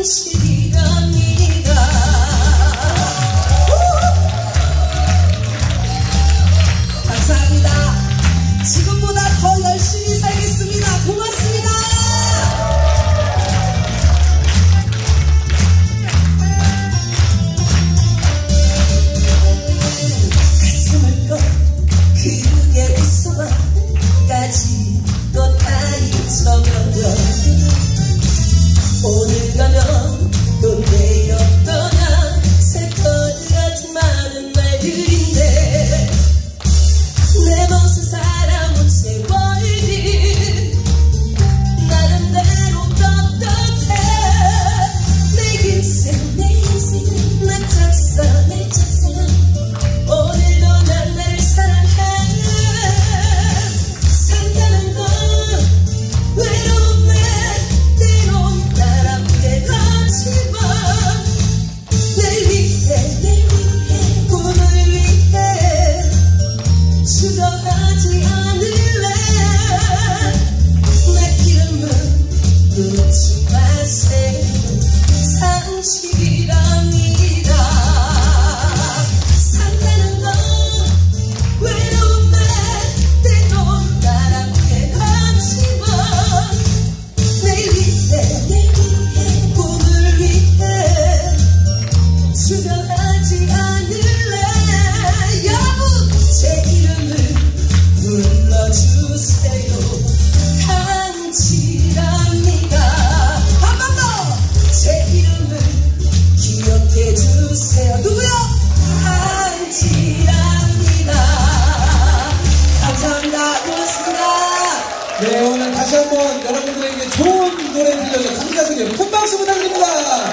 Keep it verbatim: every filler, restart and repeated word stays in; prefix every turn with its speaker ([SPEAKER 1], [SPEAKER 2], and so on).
[SPEAKER 1] 상식이랍니다. 감사합니다. 지금보다 더 열심히 살겠습니다. 고맙습니다. 가슴을 껏 크게 웃어봐. 까지도 다 잊혀버려. 오늘 가면 또 내일 어떠냐. 새털 같은 많은 말들인데 내 모습 사람은 세월이 나름대로 떳떳해. 내 인생 내 인생 내 작사 내 작사 오늘도 난 날 사랑해. 산다는 건 외로움에 때론 날 아프게 하지만 내 위해 내 위해 꿈을 위해 주저하지 않을래. 내 이름은 묻지 마세요. 상식이랍니다. 산다는 건 외로움에 때론 날 아프게 하지만 내 위해 내 위해 꿈을 위해 주저하지 않을래. 여러분 제 이름을 불러주세요. 강지랍니다. 한 번 더 제 이름을 기억해주세요. 누구요? 강지랍니다. 감사합니다. 고맙습니다.
[SPEAKER 2] 네, 오늘 다시 한번 여러분들에게 좋은 노래 들려줘 강지가 소리 큰 박수 부탁드립니다.